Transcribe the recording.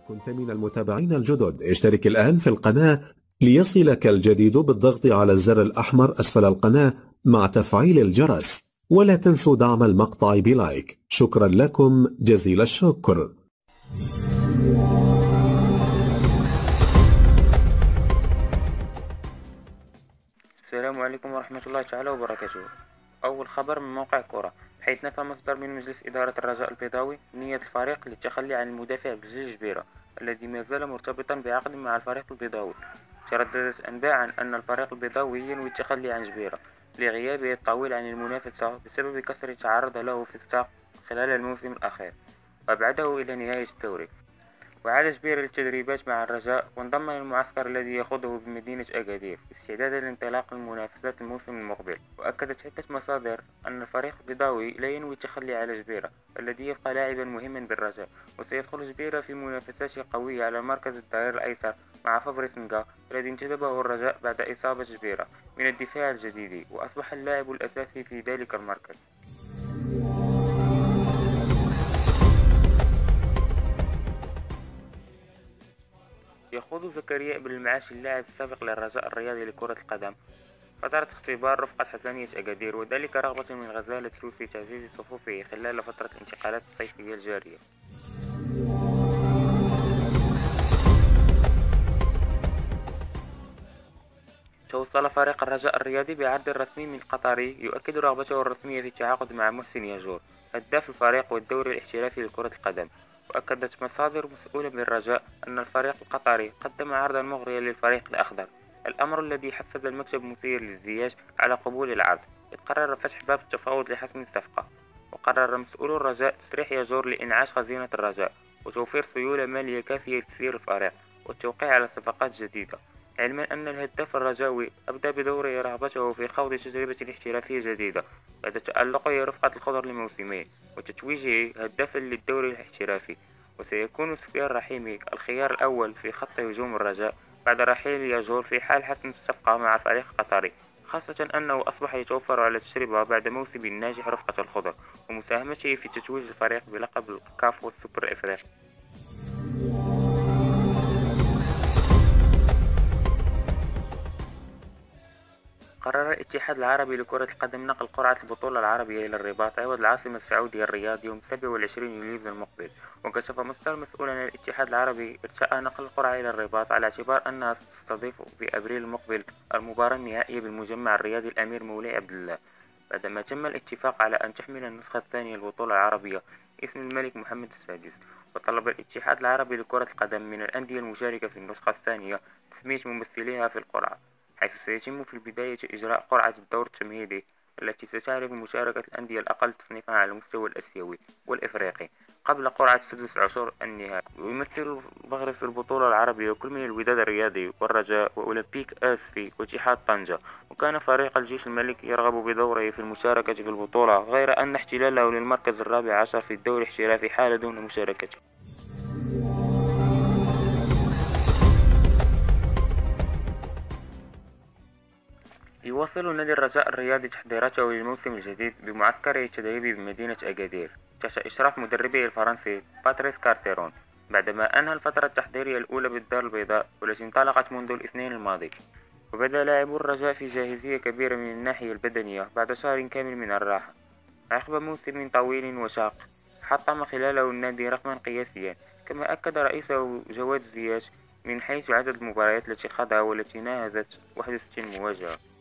كنت من المتابعين الجدد اشترك الآن في القناة ليصلك الجديد بالضغط على الزر الأحمر أسفل القناة مع تفعيل الجرس، ولا تنسوا دعم المقطع بلايك. شكرا لكم جزيل الشكر. السلام عليكم ورحمة الله تعالى وبركاته. أول خبر من موقع كرة، حيث نفى مصدر من مجلس إدارة الرجاء البيضاوي نية الفريق للتخلي عن المدافع بلجيج جبيرة الذي ما زال مرتبطا بعقد مع الفريق البيضاوي. ترددت أنباء عن أن الفريق البيضاوي ينوي التخلي عن جبيرة لغيابه الطويل عن المنافسة بسبب كسر تعرض له في الساق خلال الموسم الأخير وأبعده إلى نهاية الدوري. وعاد جبير للتدريبات مع الرجاء وانضم للمعسكر الذي يخوضه بمدينة أكادير استعدادا لانطلاق المنافسات الموسم المقبل. وأكدت عدة مصادر أن الفريق البيضاوي لا ينوي التخلي على جبيرة الذي يبقى لاعبا مهما بالرجاء، وسيدخل جبيرة في منافسات قوية على مركز الظهير الأيسر مع فابريس نجا الذي انتدبه الرجاء بعد إصابة جبيرة من الدفاع الجديد، وأصبح اللاعب الأساسي في ذلك المركز. يخوض زكريا بن المعاشي اللاعب السابق للرجاء الرياضي لكرة القدم فترة اختبار رفقة حسنية أكادير، وذلك رغبة من غزالة سوس في تعزيز صفوفه خلال فترة الانتقالات الصيفية الجارية. توصل فريق الرجاء الرياضي بعرض رسمي من قطري يؤكد رغبته الرسمية في التعاقد مع محسن ياجور هداف الفريق والدوري الاحترافي لكرة القدم. وأكدت مصادر مسؤولة بالرجاء أن الفريق القطري قدم عرضا مغريا للفريق الأخضر، الأمر الذي حفز المكتب المثير للزياج على قبول العرض، إذ قرر فتح باب التفاوض لحسم الصفقة. وقرر مسؤولو الرجاء تسريح ياجور لإنعاش خزينة الرجاء وتوفير سيولة مالية كافية لتسيير الفريق والتوقيع على صفقات جديدة، علما أن الهداف الرجاوي أبدى بدوره رغبته في خوض تجربة احترافية جديدة بعد تألقه رفقة الخضر لموسمين وتتويجه هدافا للدوري الاحترافي. وسيكون سفيان رحيمي الخيار الأول في خط هجوم الرجاء بعد رحيل ياجور في حال حسم الصفقة مع فريق قطري، خاصة أنه أصبح يتوفر على تجربة بعد موسم ناجح رفقة الخضر ومساهمته في تتويج الفريق بلقب الكاف والسوبر الإفريقي. قرر الاتحاد العربي لكرة القدم نقل قرعة البطولة العربية إلى الرباط عوض العاصمة السعودية الرياض يوم 27 يوليو المقبل. وكشف مصدر مسؤول عن الاتحاد العربي ارتأى نقل القرعة إلى الرباط على اعتبار أنها ستستضيف في أبريل المقبل المباراة النهائية بالمجمع الرياضي الأمير مولاي عبد الله، بعدما تم الاتفاق على أن تحمل النسخة الثانية للبطولة العربية اسم الملك محمد السادس. وطلب الاتحاد العربي لكرة القدم من الأندية المشاركة في النسخة الثانية تسمية ممثليها في القرعة، حيث سيتم في البداية إجراء قرعة الدور التمهيدي التي ستعرف مشاركة الأندية الأقل تصنيفا على المستوى الآسيوي والإفريقي قبل قرعة سدس عشر النهائي. ويمثل المغرب في البطولة العربية كل من الوداد الرياضي والرجاء وأولمبيك آسفي واتحاد طنجة. وكان فريق الجيش الملكي يرغب بدوره في المشاركة في البطولة، غير أن احتلاله للمركز الرابع عشر في الدوري الاحترافي حال دون مشاركته. يواصل نادي الرجاء الرياضي تحضيراته للموسم الجديد بمعسكره التدريبي بمدينة أكادير تحت إشراف مدربه الفرنسي باتريس كارتيرون، بعدما أنهى الفترة التحضيرية الأولى بالدار البيضاء والتي انطلقت منذ الاثنين الماضي. وبدأ لاعبو الرجاء في جاهزية كبيرة من الناحية البدنية بعد شهر كامل من الراحة عقب موسم طويل وشاق حطم خلاله النادي رقما قياسيا. كما أكد رئيسه جواد زياش من حيث عدد المباريات التي خاضها والتي ناهزت 61 مواجهة.